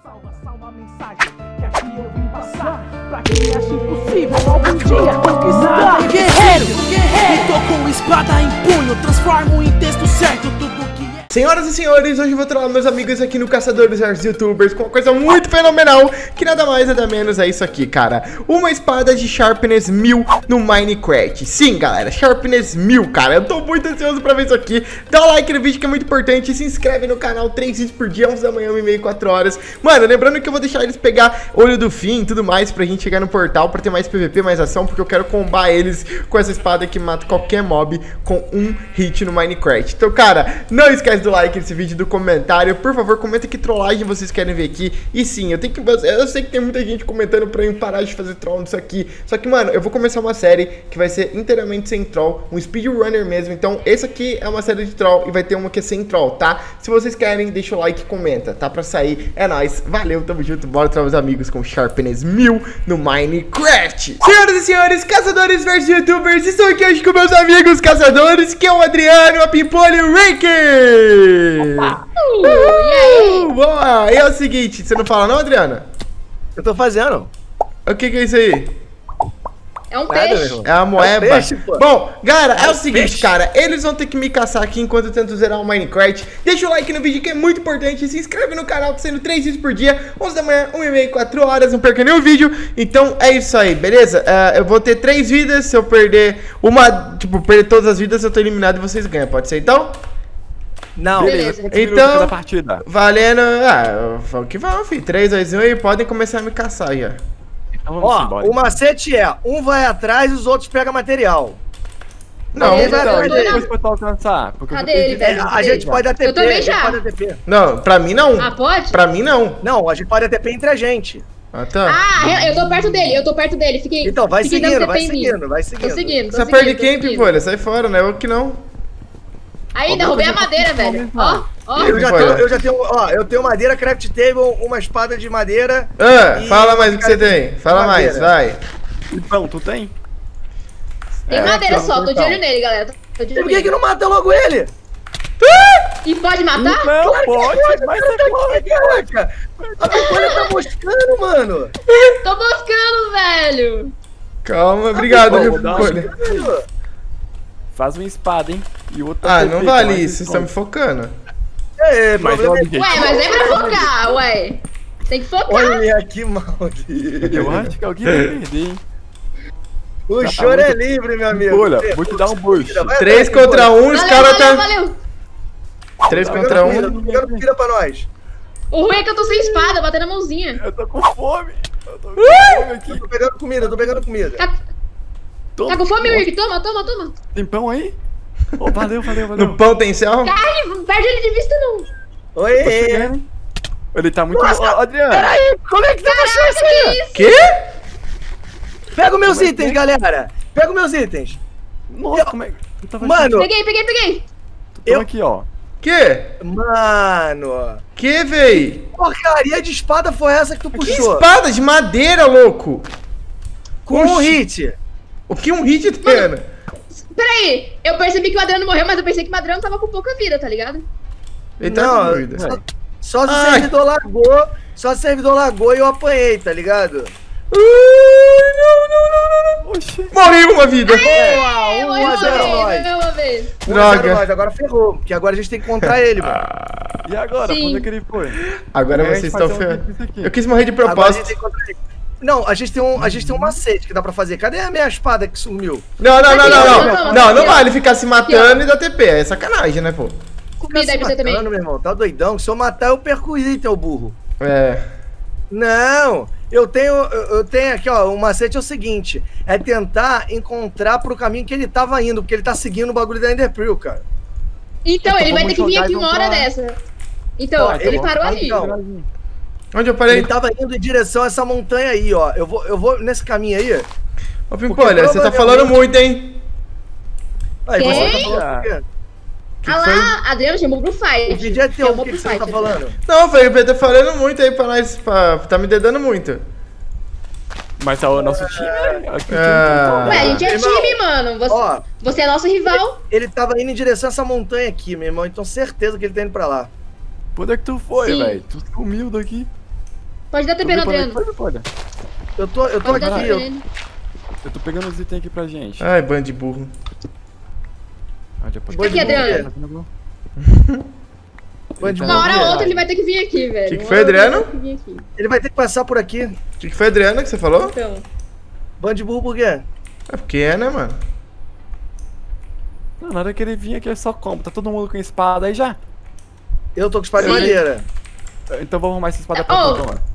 Salva a mensagem que aqui eu vim passar. Pra quem acha impossível algum dia conquistar. Guerreiro, tô com espada em punho, transformo em texto certo tudo que é. Senhoras e senhores, hoje eu vou trollar meus amigos aqui no Caçadores vs Youtubers com uma coisa muito fenomenal, que nada mais nada menos é isso aqui, cara. Uma espada de Sharpness 1000 no Minecraft. Sim, galera, Sharpness 1000, cara. Eu tô muito ansioso pra ver isso aqui. Dá um like no vídeo que é muito importante. Se inscreve no canal, 3 vídeos por dia, 11 da manhã, 1h30, 4 horas. Mano, lembrando que eu vou deixar eles pegar olho do fim e tudo mais pra gente chegar no portal, pra ter mais PVP, mais ação, porque eu quero combar eles com essa espada que mata qualquer mob com um hit no Minecraft. Então, cara, não esquece do like nesse vídeo, do comentário. Por favor, comenta que trollagem vocês querem ver aqui. E sim, eu sei que tem muita gente comentando pra eu parar de fazer troll nisso aqui. Só que, mano, eu vou começar uma série que vai ser inteiramente sem troll, um speedrunner mesmo. Então, esse aqui é uma série de troll e vai ter uma que é sem troll, tá? Se vocês querem, deixa o like e comenta, tá? Pra sair, é nóis. Valeu, tamo junto, bora trollar os amigos com Sharpness 1000 no Minecraft. Senhoras e senhores, caçadores vs youtubers, estou aqui hoje com meus amigos caçadores, que é o Adriano, a Pimpolho e o Ricky. Opa! E aí? Boa! E é o seguinte, você não fala não, Adriana? Eu tô fazendo. O que é isso aí? É um Nada, peixe. É a moeba. peixe, pô. Bom, galera, é o seguinte, peixe. cara. Eles vão ter que me caçar aqui enquanto eu tento zerar o Minecraft. Deixa o like no vídeo que é muito importante. Se inscreve no canal, tá sendo 3 vídeos por dia, 11 da manhã, 1h30, 4 horas. Não perca nenhum vídeo. Então é isso aí, beleza? Eu vou ter 3 vidas. Se eu perder uma, tipo, perder todas as vidas, eu tô eliminado e vocês ganham. Pode ser então? Não. Beleza. Então, da partida. valendo. Vamos que vamos, filho. 3, 2, 1 e podem começar a me caçar já. Então ó, o macete é, um vai atrás e os outros pegam material. Não, Beleza, então, eu tô depois pra tu alcançar. Cadê ele, velho? A gente pode dar TP. Eu também a gente já. pode dar TP. não, pra mim não. Ah, pode? Pra mim não. Não, a gente pode dar TP entre a gente. Ah, tá. Ah, eu tô perto dele, fiquei. Então, vai fiquei seguindo, dando vai TP em mim. seguindo, vai seguindo. Tô seguindo, tô Você seguindo, perde tô quem, seguindo. Pimpolha? Sai fora, né? Eu que não. Aí, derrubei a madeira, velho. Ó, ó. Eu já tenho, ó, eu tenho madeira, craft table, uma espada de madeira. E Fala mais o que você tem. Fala mais, vai. Então, tu tem? Tem madeira só, tô de olho nele, galera. Tô de E olho por que nele. não mata logo ele? E pode matar? Não, pode, mas você pode, caraca. A Pimpolha tá moscando, mano. Tô buscando, velho. Calma, obrigado, Pô, viu, dá Pimpolha. Faz uma espada, hein? E outra Ah, TP, não que vale mais isso, vocês estão me responde. focando. É, Mas problema olha, gente, Ué, mas é pra focar, ué. Tem que focar. Olha que maldito. eu acho que alguém vai perder, hein? O choro é livre, meu amigo. Olha, vou te dar um boost. 3 contra 1, os Valeu, caras valeu, tá. valeu. 3 contra 1. Tô pegando comida pra nós. O ruim é que eu tô sem espada, batendo a mãozinha. Eu tô com fome. Eu tô com fome aqui. Tô pegando comida, tô pegando comida. Tá com fome, Rick? Toma, toma, toma. Tem pão aí? Oh, valeu, valeu, valeu. No pão tem céu? Carne, não perde ele de vista, não. Oi, Tô chegando, hein? Ele tá muito... Nossa, Ó, Adriano. Peraí, como é que você achou isso Que aí? isso? Quê? Pega os meus itens, galera. Pega os meus itens. Nossa, como é que... Eu tava Mano, Peguei. Tô aqui, ó. Quê? mano. Que, véi? Porcaria de espada foi essa que tu Que puxou? espada de madeira, louco? Com um Oxi. hit. O que um hit tem? Peraí, eu percebi que o Adriano morreu, mas eu pensei que o Adriano tava com pouca vida, tá ligado? Ele tá Não, com dúvida. Só se o Ai. servidor largou. Só se o servidor largou e eu apanhei, tá ligado? Ai, não. Oxi. Morri uma vida. É, morreu 1 a 0 uma nós. vez, morreu uma vez. 1 a 0 Droga. nós. Agora ferrou. Porque agora a gente tem que encontrar ele, mano. E agora? Sim. Quando é que ele foi? Agora A gente vocês faz estão um ferrando. vídeo aqui. Eu quis morrer de Agora a gente propósito. tem que encontrar ele. Não, a gente tem um macete que dá pra fazer. Cadê a minha espada que sumiu? Não vale ficar se matando e dar TP. É sacanagem, né, pô? Comida aí pra você também. Meu irmão, tá doidão? Se eu matar, eu perco o item, burro. É. Não, eu tenho aqui, ó, o macete é o seguinte, é tentar encontrar pro caminho que ele tava indo, porque ele tá seguindo o bagulho da Enderpearl, cara. Então, ele vai vamos ter que vir jogar aqui e uma vamos hora pra- dessa. Então, Ó, ele então, parou ali. então. Onde eu parei? Ele tava indo em direção a essa montanha aí, ó. Eu vou nesse caminho aí. Ô, Pimpolha, você tá falando muito, hein? Aí Quem? você tá falando por quê? Que Ah foi? lá, Adriano chamou pro fight. O vídeo é teu, o Chamou que pro você tá fight. falando? Não, foi o Pedro tá falando muito aí pra nós. Tá me dedando muito. Mas é o nosso time, né? Aqui o time Ah. Ué, a gente é Irmão, time, mano. Ó, Você é nosso rival. ele tava indo em direção a essa montanha aqui, meu irmão. Então certeza que ele tá indo pra lá. Onde é que tu foi, Sim. velho? Tu sumiu daqui. Pode dar TP no Adriano. Pode. Eu tô Pode dar aqui. TP nele. Eu tô pegando os itens aqui pra gente. Ai, bando de burro. Olha, pode Aqui, Adriano. Uma hora ou outra ele vai ter que vir aqui, velho. Que foi, Adriano? Ele vai ter que passar por aqui. O que foi, Adriano, que você falou? Então. Bando de burro por quê? É porque é, né, mano? Não, na hora que ele vir aqui é só combo. Tá todo mundo com espada aí já? Eu tô com espada de Sim. madeira. Então vou arrumar essa espada pra Oh. tu, mano.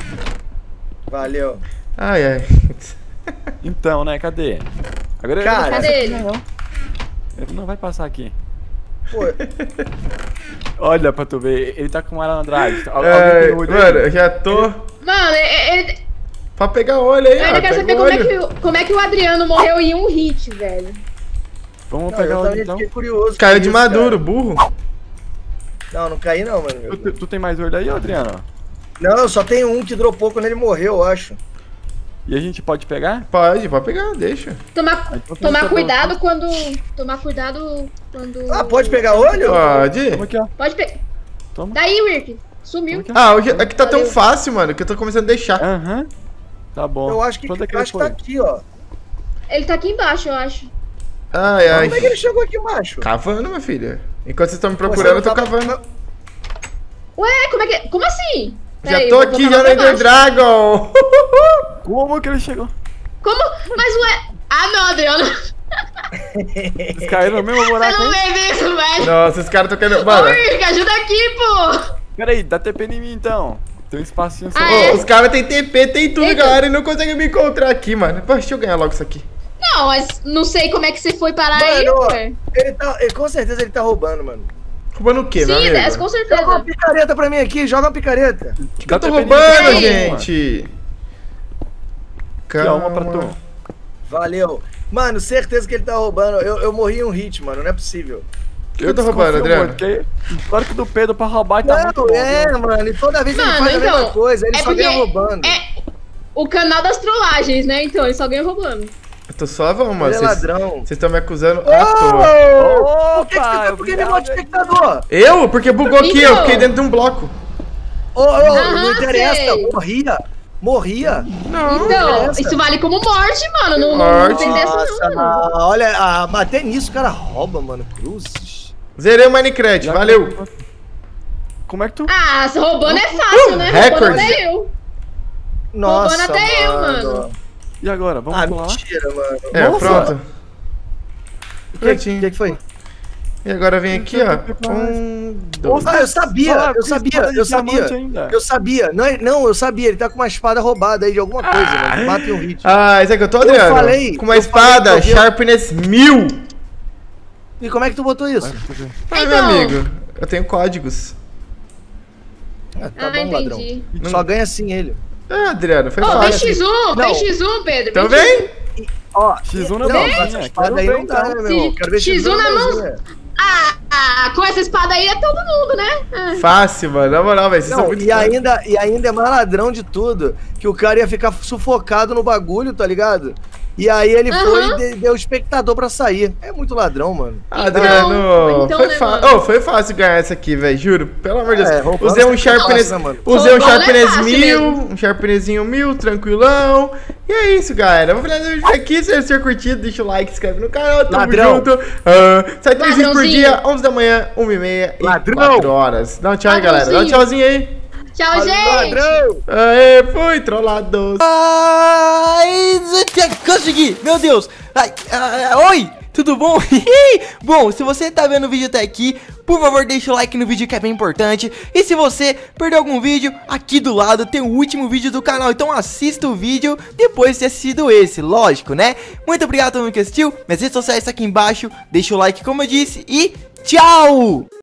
Valeu. Ai, ai. Então, né? Cadê? Agora Cara, Cadê ele? Ele não vai passar aqui. Pô, Olha pra tu ver, ele tá com uma malandragem. Ai, Alguém tem olho mano, aí? eu já tô... Mano, ele. Pra pegar olho aí, Eu ainda quero saber como é que o Adriano morreu em um hit, velho. Vamos não, pegar eu o olho também então. fiquei curioso. Caiu com de isso, maduro, burro. cara. Não caí não, mano. Tu tem mais olho aí, Adriano? Não, eu só tenho um que dropou quando ele morreu, eu acho. E a gente pode pegar? Pode pegar, deixa. Tomar cuidado quando. Tomar cuidado quando. Ah, pode pegar olho? Pode. Toma aqui, ó. Pode pegar. Toma. Daí, Wirk. Sumiu. Ah, hoje aqui tá tão Valeu. fácil, mano, que eu tô começando a deixar. Aham. Tá bom. Eu acho que, Quanto é que eu ele acho que tá foi? aqui, ó. Ele tá aqui embaixo, eu acho. Ai, ai. Como é que ele chegou aqui embaixo? Cavando, minha filha. Enquanto vocês estão me procurando, eu tô cavando. Ué, como é que. Como assim? Já Peraí, tô eu vou aqui, cavar já no pra Ender baixo. Dragon. Como que ele chegou? Como? Mas ué. Ah, não, Adriano. Eles caíram no mesmo Você buraco não aí? fez isso, velho. Nossa, os caras estão querendo... Ô, Mano, Wirk, ajuda aqui, pô. Peraí, dá TP em mim então. Tem um espacinho só. Ah, é? os caras tem TP, tem tudo, Eita. galera, e não conseguem me encontrar aqui, mano. Pô, deixa eu ganhar logo isso aqui. Não, mas não sei como é que você foi parar aí, Mano, ué. com certeza ele tá roubando, mano. Roubando o quê, meu Sim, amigo? com Joga uma certeza. picareta pra mim aqui, joga uma picareta. Que eu tô TP em mim roubando, também, gente? Aqui, ó, uma pra tu. Valeu. Mano, certeza que ele tá roubando. Eu morri em um hit, mano, não é possível. Eu tô roubando, desconfio Adriano. muito, porque o arco do Pedro pra roubar tá muito Não, bom, é, viu? mano, e toda vez ele Mano, faz a então, mesma coisa, ele é só porque ganha roubando. É o canal das trollagens, né? Então, ele só ganha roubando. Eu tô suavão, mano. Ele é Vocês ladrão. estão me acusando Ô! à toa. Por que você tá por que me manda espectador? Eu? Porque bugou aqui, eu Então. fiquei dentro de um bloco. Aham, Não interessa, sei. morria. Não. Então, interessa. isso vale como morte, mano. Não Morte. tem dessa Nossa, não, mano. olha, bater nisso o cara rouba, mano, cruzes. Zerei o Minecraft, valeu. Como é que tu... Ah, se roubando é fácil, né? Roubando recorde. até eu. Nossa, até eu, mano. E agora? Vamos pular lá? mentira, mano. É, Nossa. pronto. O Prontinho. que foi? E agora vem aqui, ó. Dois. Ah, eu sabia. Não, eu sabia, ele tá com uma espada roubada aí de alguma coisa, mano. Mata em um hit. Ah, isso é que eu tô, Adriano? falei, Com uma eu espada falei que eu vi- Sharpness 1000. E como é que tu botou isso? Ah, meu Então. amigo, eu tenho códigos. Ah, tá Ah, bom, ladrão. entendi. Só ganha assim ele. Ah, Adriano, foi Ô, vem fácil. X1, vem Não. X1, Pedro. Então vem vem. Ó, X1 na não, mãozinha, essa espada quero aí ver, não dá, né, então. meu irmão? Quero ver X1 na mão. mãozinha. Com essa espada aí é todo mundo, né? Ah. Fácil, mano. Na moral, velho. Vocês são Não, muito e ainda é mais ladrão de tudo, que o cara ia ficar sufocado no bagulho, tá ligado? E aí ele Aham. foi e deu o espectador pra sair. É muito ladrão, mano. Adriano, então, foi, né, fácil. mano? Oh, foi fácil ganhar essa aqui, velho. Juro. Pelo amor de Deus. roubando Usei um você Sharpness. passa, mano. Usei um Roubando é Sharpness fácil 1000. mesmo. Um Sharpnessinho 1000, tranquilão. E é isso, galera. Vou finalizar o vídeo aqui. Se você curtido, deixa o like, se inscreve no canal. Tamo Ladrão. junto. Sai 3 vídeos por Ladrãozinho. dia, 11 da manhã, 1h30 e Ladrão. 4 horas. Dá um tchau aí, galera. Dá um Ladrãozinho. tchauzinho aí. Tchau, gente. Ladrão! Aê, fui, trollado. Ai, consegui! Meu Deus! Oi! Tudo bom? Bom, se você tá vendo o vídeo até aqui, por favor deixa o like no vídeo que é bem importante. E se você perdeu algum vídeo, aqui do lado tem o último vídeo do canal. Então assista o vídeo depois de ter assistido esse, lógico, né? Muito obrigado a todo mundo que assistiu. Minhas redes sociais estão aqui embaixo. Deixa o like como eu disse e tchau!